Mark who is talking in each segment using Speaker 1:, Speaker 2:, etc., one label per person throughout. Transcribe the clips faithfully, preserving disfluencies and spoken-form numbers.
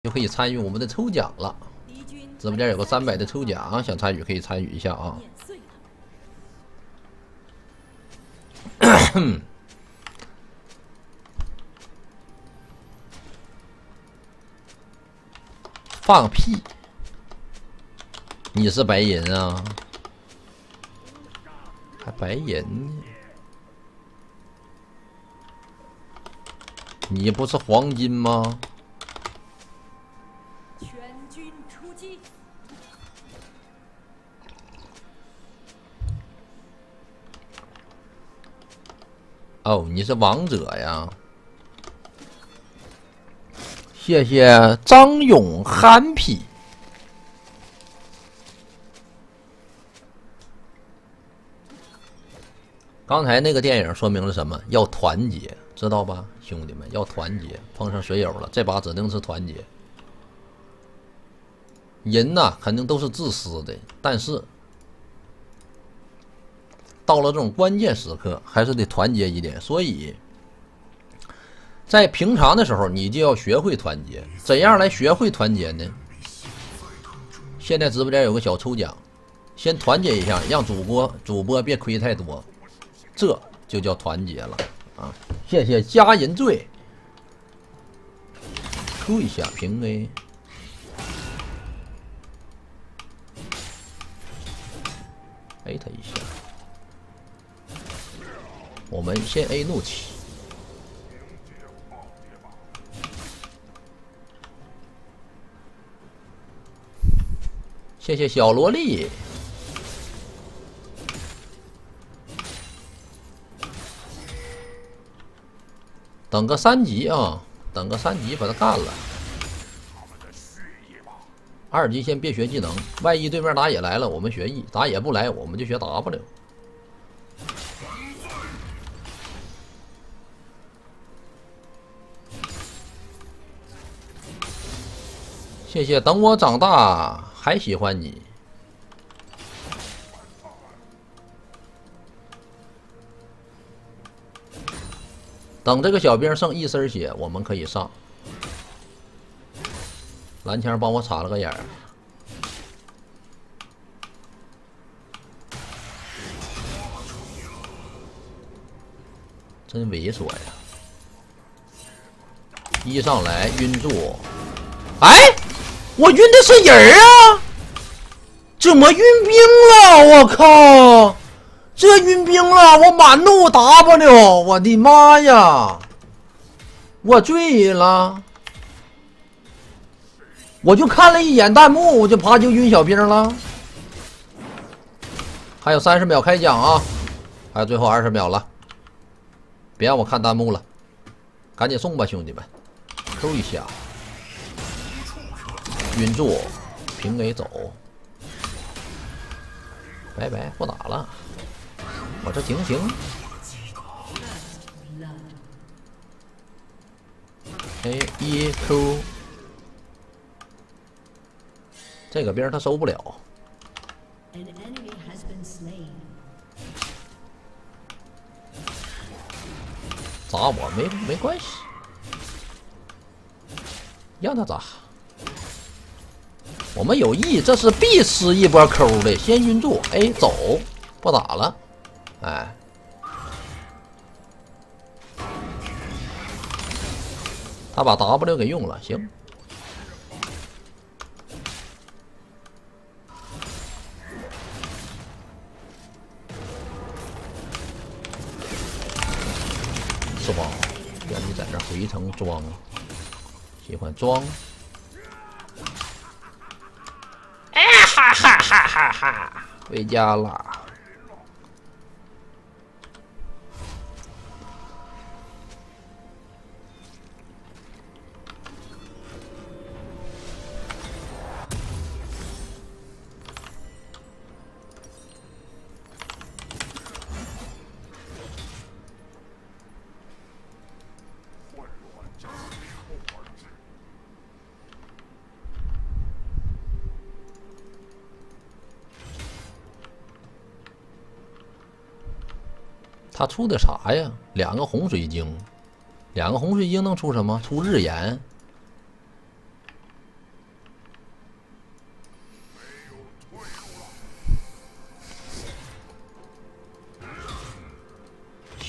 Speaker 1: 就可以参与我们的抽奖了。直播间有个三百的抽奖，想参与可以参与一下啊。放屁！你是白银啊？还白银呢？你不是黄金吗？ 哦，你是王者呀！谢谢张勇 happy。刚才那个电影说明了什么？要团结，知道吧，兄弟们？要团结。碰上水友了，这把指定是团结。人呐，肯定都是自私的，但是。 到了这种关键时刻，还是得团结一点。所以，在平常的时候，你就要学会团结。怎样来学会团结呢？现在直播间有个小抽奖，先团结一下，让主播主播别亏太多，这就叫团结了啊！谢谢佳人醉，抽一下平 A。 A 他一下。 我们先 A 怒气，谢谢小萝莉，等个三级啊，等个三级把他干了。二级先别学技能，万一对面打野来了，我们学 E； 打野不来，我们就学 W。 谢谢，等我长大还喜欢你。等这个小兵剩一身血，我们可以上。蓝枪帮我插了个眼儿，真猥琐呀！一上来晕住，哎！ 我晕的是人啊！怎么晕兵了？我靠！这晕兵了！我满怒 W！ 我的妈呀！我醉了！我就看了一眼弹幕，我就啪就晕小兵了。还有三十秒开奖啊！还有最后二十秒了，别让我看弹幕了，赶紧送吧，兄弟们！抽一下。 晕住，平 A 走，拜拜，不打了。我这行行。A 一 Q， 这个兵他收不了。砸我没没关系，让他砸。 我们有 E， 这是必吃一波 Q 的，先晕住 ，A 走，不打了，哎，他把 W 给用了，行，是吧？让你在这回城装，喜欢装。 哈哈哈哈哈！回家了。他出的啥呀？两个红水晶，两个红水晶能出什么？出日炎。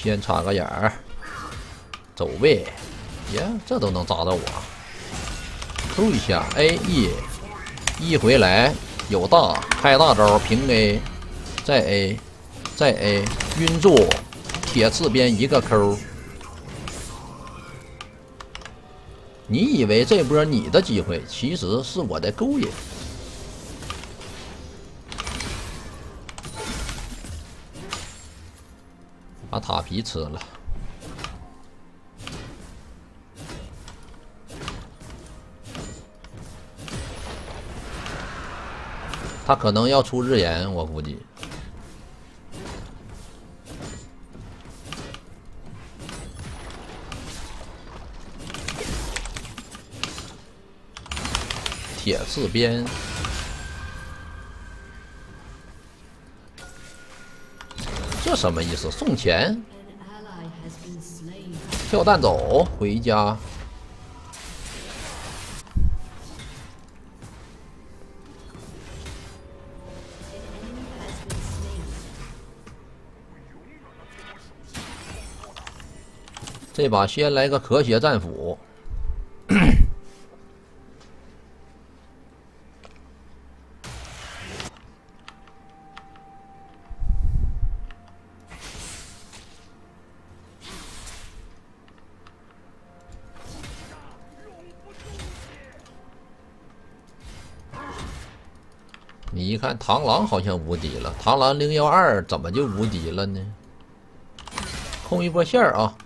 Speaker 1: 先插个眼儿，走位，耶，这都能扎到我。Q 一下 A E，E 回来有大，开大招平 A， 再 A， 再 A， 晕住，铁刺边一个 Q。你以为这波你的机会，其实是我在勾引。把塔皮吃了。他可能要出日炎，我估计。铁刺鞭，这什么意思？送钱？跳弹走，回家。这把先来个咳血战斧。你一看螳螂好像无敌了，螳螂零幺二怎么就无敌了呢？控一波线儿啊！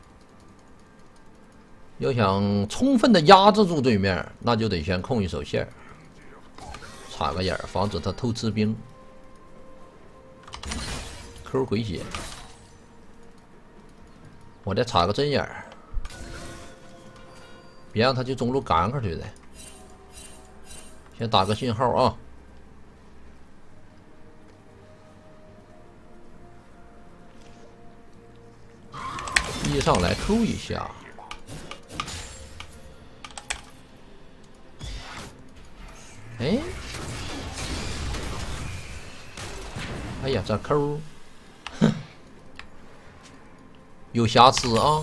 Speaker 1: 要想充分的压制住对面，那就得先控一手线儿，插个眼儿，防止他偷吃兵。Q 回血，我再插个针眼儿，别让他去中路赶上去的。先打个信号啊！一上来 Q 一下。哎，哎呀，这 Q， 哼，有瑕疵啊！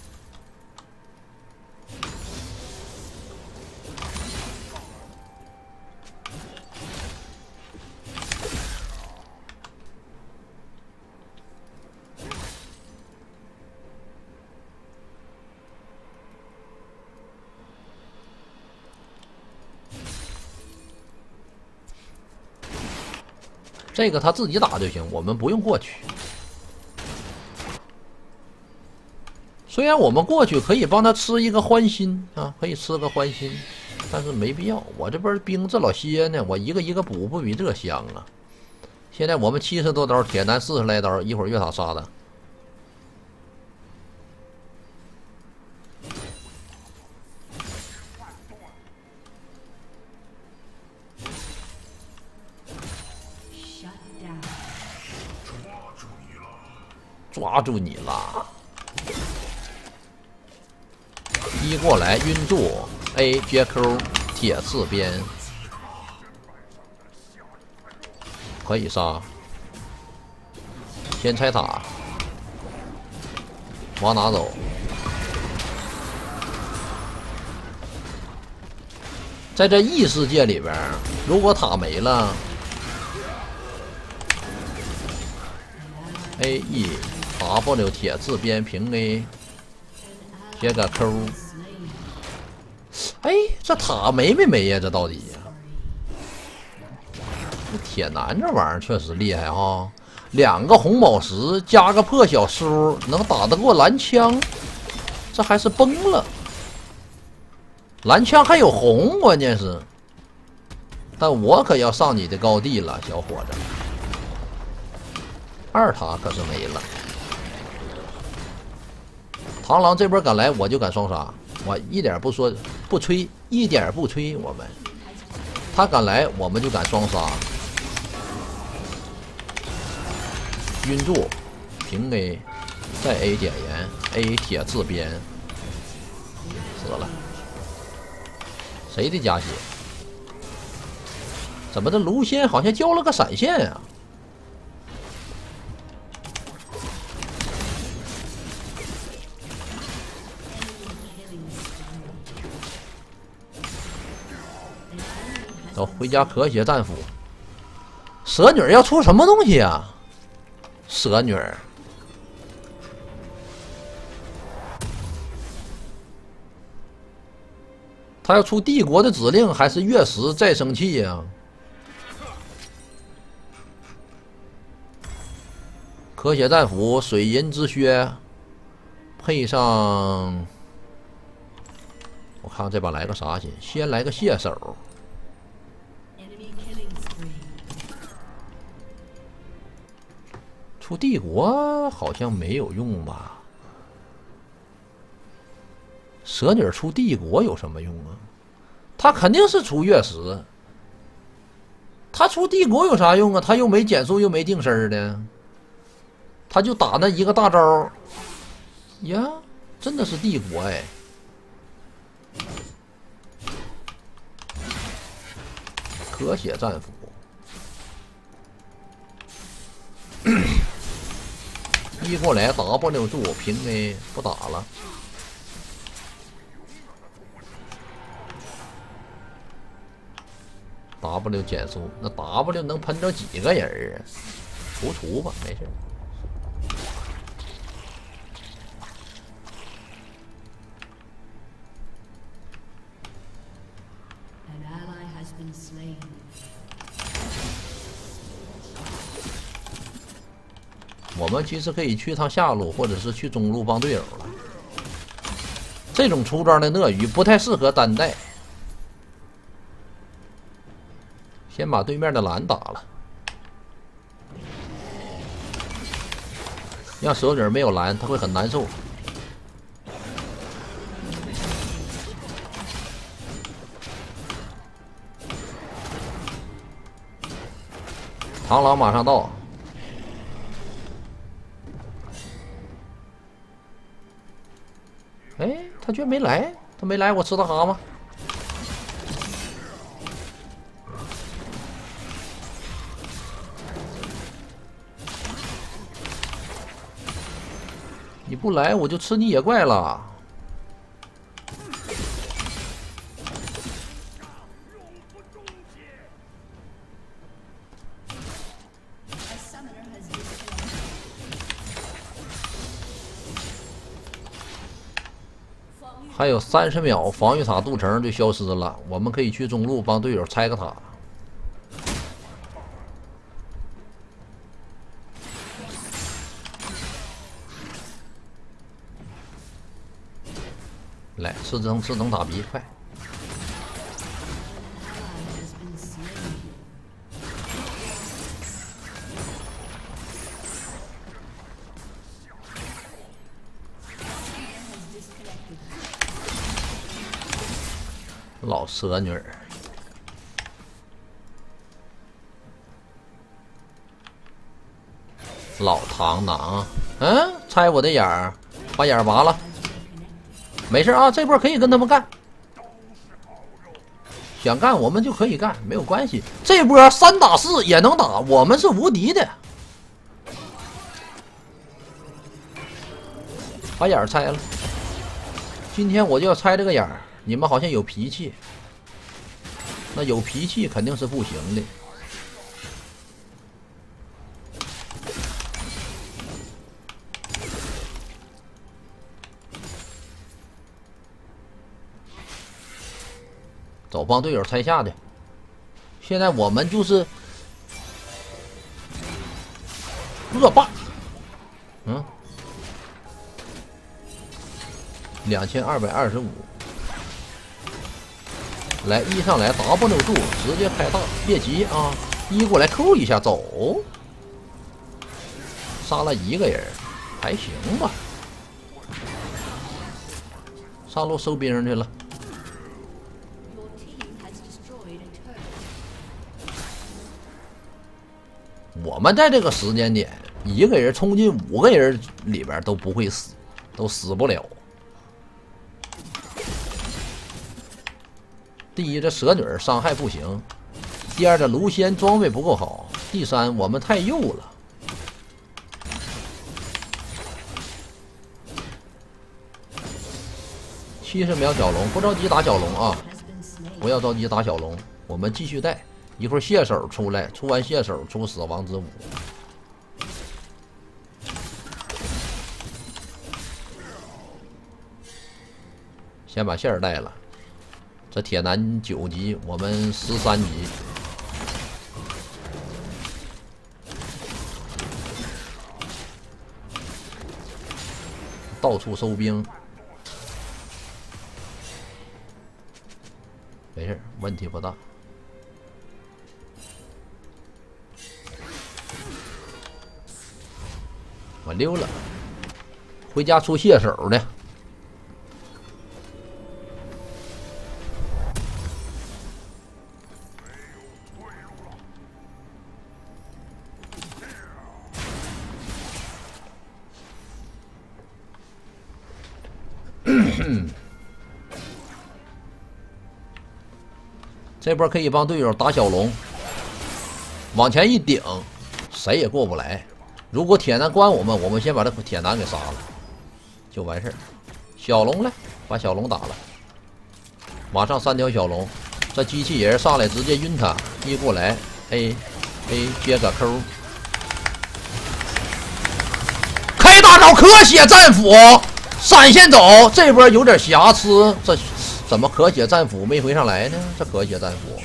Speaker 1: 这个他自己打就行，我们不用过去。虽然我们过去可以帮他吃一个欢心啊，可以吃个欢心，但是没必要。我这边兵这老些呢，我一个一个补，不比这香啊！现在我们七十多刀，铁男四十来刀，一会儿越塔杀的。抓住你了！一过来晕住 ，A 接 Q 铁刺鞭，可以杀。先拆塔，往哪走？在这异世界里边，如果塔没了 ，A E。W 铁刺鞭平 A， 接个 Q。哎，这塔没没没呀？这到底呀？这铁男这玩意儿确实厉害哈！两个红宝石加个破小书，能打得过蓝枪？这还是崩了。蓝枪还有红，关键是。但我可要上你的高地了，小伙子。二塔可是没了。螳螂这波敢来，我就敢双杀，我一点不说不吹，一点不吹。我们他敢来，我们就敢双杀。晕住，平 A， 再 A 点燃 ，A 铁刺鞭，死了。谁的加血？怎么这卢仙好像交了个闪现啊？ 走，回家咳血战斧。蛇女要出什么东西啊？蛇女，她要出帝国的指令，还是月食再生器呀？咳血战斧、水银之靴，配上，我看看这把来个啥先？先来个蟹手。 出帝国好像没有用吧？蛇女出帝国有什么用啊？她肯定是出月食。她出帝国有啥用啊？她又没减速，又没定身的，她就打那一个大招。呀，真的是帝国哎！咳血战斧。一过来 W 助我平 A 不打了。W 减速，那 W 能喷着几个人啊？除除吧，没事。我们其实可以去趟下路，或者是去中路帮队友了。这种出装的鳄鱼不太适合单带，先把对面的蓝打了，让蛇女没有蓝，他会很难受。螳螂马上到。 哎，他居然没来！他没来，我吃他蛤蟆。你不来，我就吃你野怪了。还有三十秒，防御塔镀层就消失了。我们可以去中路帮队友拆个塔。来，吃灯吃灯打鼻，快！老蛇女儿，老螳螂，嗯，拆我的眼儿，把眼儿拔了，没事啊，这波可以跟他们干，想干我们就可以干，没有关系，这波三打四也能打，我们是无敌的，把眼儿拆了，今天我就要拆这个眼儿。 你们好像有脾气，那有脾气肯定是不行的。走，帮队友拆下去。现在我们就是恶霸，嗯，两千二百二十五。 来，一上来 W 住，直接开大，别急啊！一过来 Q 一下，走，杀了一个人，还行吧。上路收兵去了。我们在这个时间点，一个人冲进五个人里边都不会死，都死不了。 第一，这蛇女伤害不行；第二，这卢仙装备不够好；第三，我们太幼了。七十秒小龙，不着急打小龙啊，不要着急打小龙。 我们继续带，一会儿蟹手出来，出完蟹手出死亡之舞。先把线儿带了。这铁男九级，我们十三级。到处收兵，没事，问题不大。我溜了，回家出蟹手呢。这波可以帮队友打小龙，往前一顶，谁也过不来。如果铁男关我们，我们先把这铁男给杀了，就完事儿。小龙来，把小龙打了，马上三条小龙。这机器人上来直接晕他，一过来 A A 接个 Q， 开大招可血战斧，闪现走。这波有点瑕疵，这。怎么可血战斧没回上来呢？这可血战斧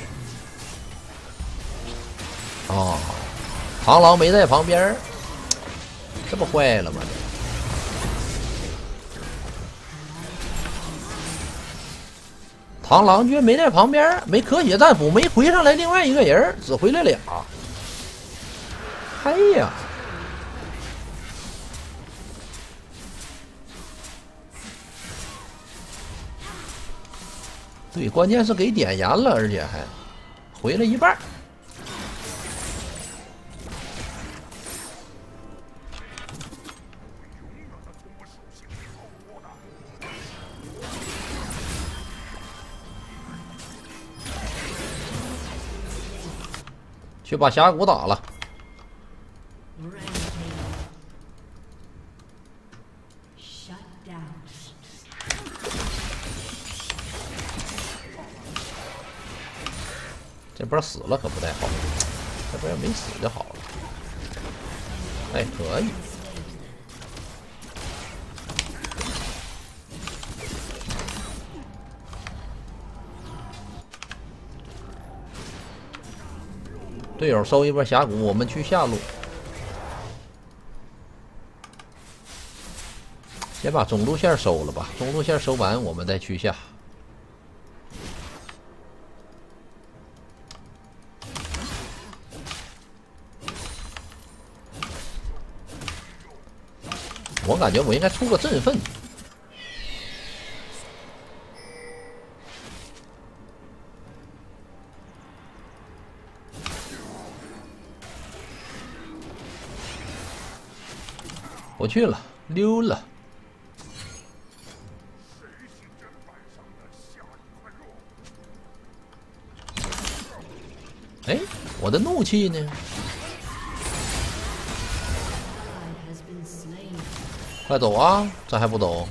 Speaker 1: 哦，螳螂没在旁边，这不坏了吗？螳螂居然没在旁边，没可血战斧，没回上来另外一个人，只回来俩。哎呀！对，关键是给点燃了，而且还回了一半。去把峡谷打了。这波死了可不太好，这波要没死就好了。哎，可以。队友收一波峡谷，我们去下路。先把中路线收了吧，中路线收完，我们再去下。我感觉我应该出个振奋。我去了，溜了。哎，我的怒气呢？快走啊！这还不走？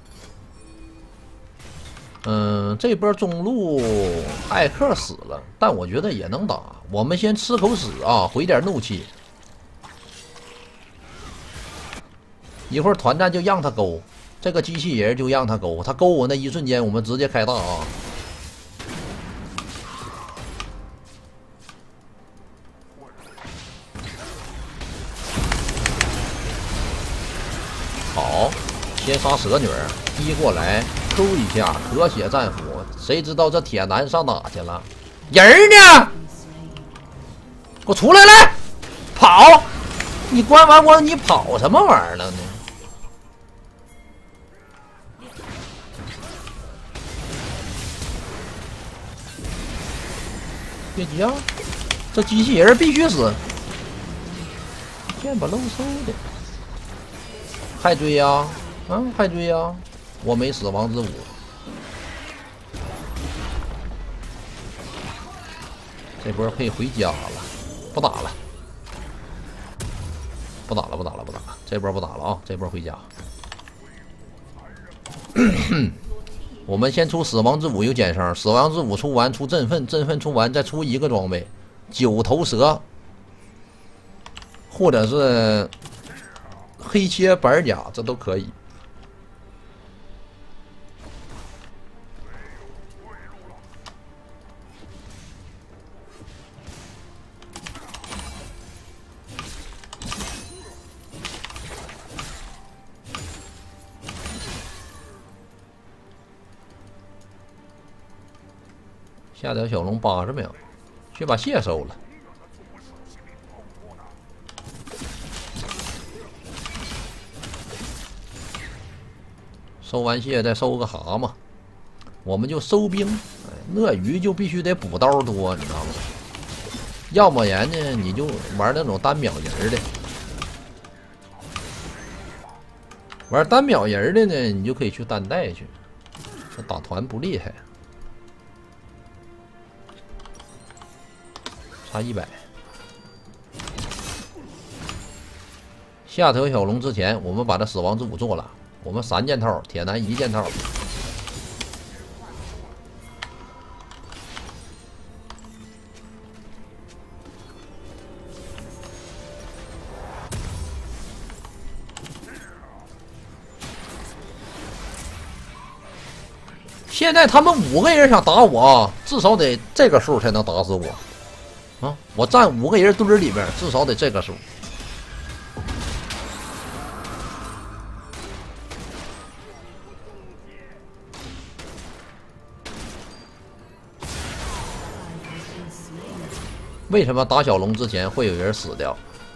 Speaker 1: 嗯，这波中路艾克死了，但我觉得也能打。我们先吃口屎啊，回点怒气。一会儿团战就让他勾，这个机器人就让他勾，他勾我那一瞬间，我们直接开大啊！好，先杀蛇女，逼过来 Q 一下，可血战斧。谁知道这铁男上哪去了？人呢？给我出来来！跑！你关完我，你跑什么玩意儿了呢？别急啊，这机器人必须死！剑把漏收的。还追呀、啊？嗯，还追呀、啊！我没死亡之舞。这波可以回家了，不打了，不打了，不打了，不打了。这波不打了啊！这波回家。 我们先出死亡之舞有减伤，死亡之舞出完出振奋，振奋出完再出一个装备，九头蛇，或者是黑切板甲，这都可以。下条小龙八十秒，去把蟹收了。收完蟹再收个蛤蟆，我们就收兵。哎，鳄鱼就必须得补刀多，你知道吗？要不然呢，你就玩那种单秒人的。玩单秒人的呢，你就可以去单带去，这打团不厉害。差一百。下条小龙之前，我们把这死亡之舞做了。我们三件套，铁男一件套。现在他们五个人想打我，至少得这个数才能打死我。啊！我站五个人堆儿里边，至少得这个数。为什么打小龙之前会有人死掉？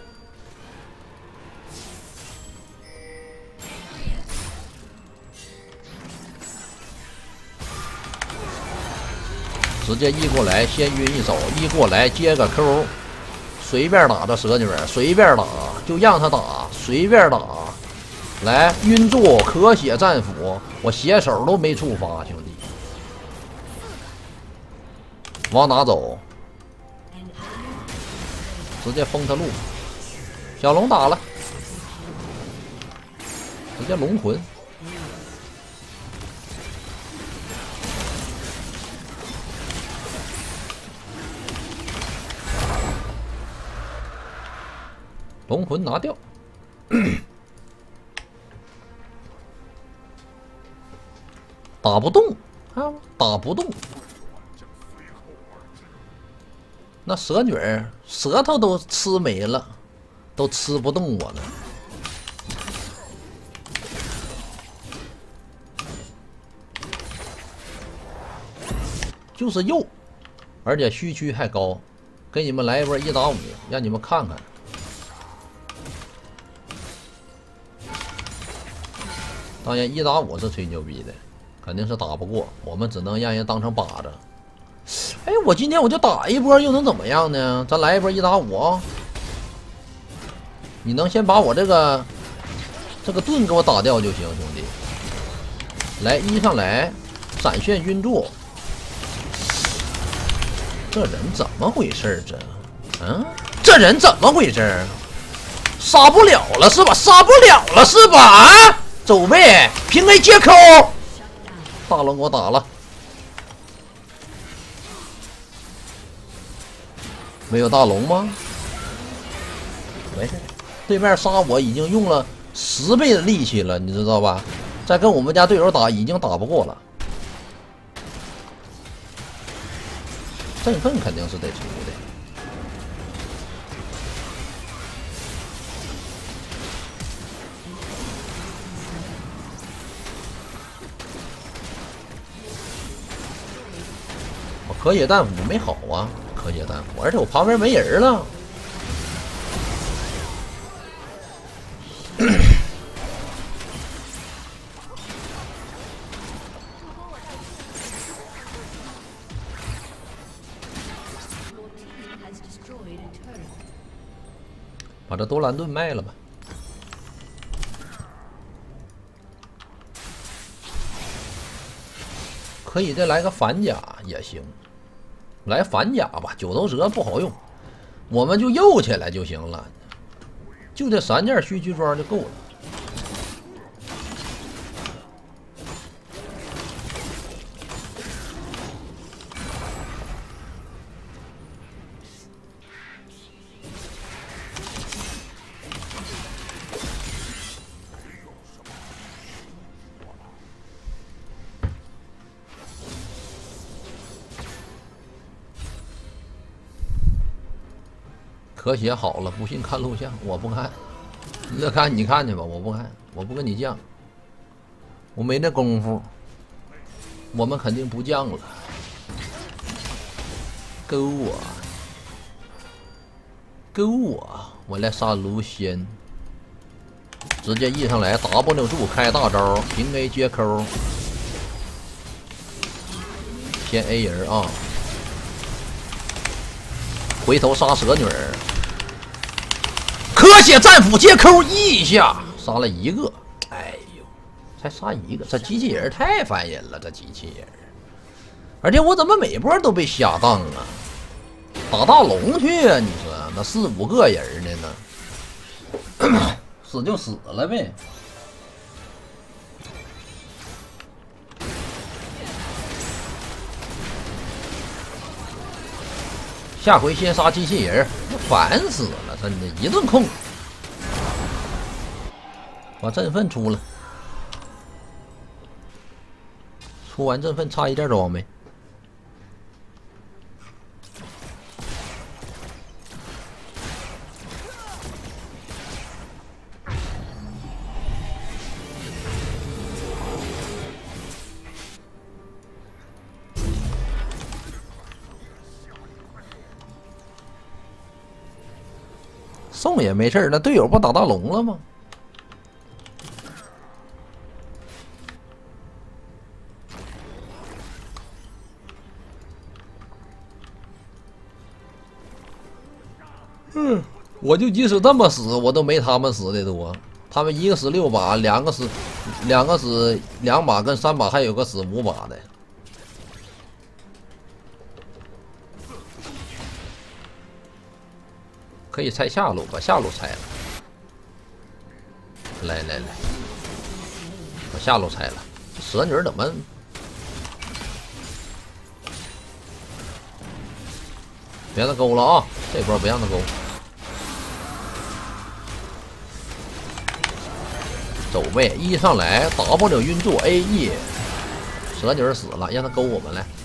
Speaker 1: 直接一过来，先晕一手，一过来接个 Q， 随便打这蛇女儿，随便打，就让他打，随便打。来晕住，可血战斧，我血手都没触发，兄弟，往哪走？直接封他路。小龙打了，直接龙魂。龙魂拿掉，打不动啊，打不动。那蛇女儿舌头都吃没了，都吃不动我了。就是肉，而且虚区还高，给你们来一波一打五，让你们看看。当然，一打五是吹牛逼的，肯定是打不过，我们只能让人当成靶子。哎，我今天我就打一波，又能怎么样呢？咱来一波一打五啊！你能先把我这个这个盾给我打掉就行，兄弟。来一上来，闪现晕住。这人怎么回事？这，嗯，这人怎么回事？杀不了了是吧？杀不了了是吧？啊！走位，平 A 接 Q， 大龙给我打了，没有大龙吗？没事，对面杀我已经用了十倍的力气了，你知道吧？再跟我们家队友打，已经打不过了。振奋肯定是得出的。可血弹斧没好啊，可血弹斧，而且我旁边没人了。把这多兰盾卖了吧。可以再来个反甲也行。来反甲吧，九头蛇不好用，我们就右起来就行了，就这三件虚躯装就够了。 可写好了，不信看录像，我不看。你乐看你看去吧，我不看，我不跟你犟，我没那功夫。我们肯定不犟了。勾我，勾我，我来杀卢仙。直接 E 上来 ，W 柱开大招，平 A 接扣。先 A 人啊，回头杀蛇女儿。可血战斧接扣 E 一下，杀了一个。哎呦，才杀一个，这机器人太烦人了，这机器人。而且我怎么每波都被瞎当啊？打大龙去啊！你说那四五个人呢呢？死就死了呗。下回先杀机器人，烦死了！真的，一顿控。把振奋出了，出完振奋差一件装备。送也没事，那队友不打大龙了吗？嗯，我就即使这么死，我都没他们死的多。他们一个死六把，两个死，两个死两把，跟三把，还有个死五把的。可以拆下路，把下路拆了。来来来，把下路拆了。这蛇女怎么？别让他勾了啊！这波别让他勾。走位一上来 ，W 晕住 A E， 蛇女死了，让他勾我们来。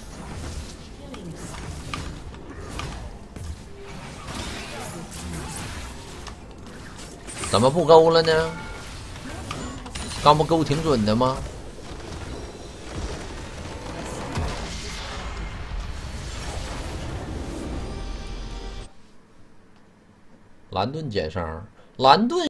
Speaker 1: 怎么不勾了呢？刚不勾挺准的吗？蓝盾减伤，蓝盾。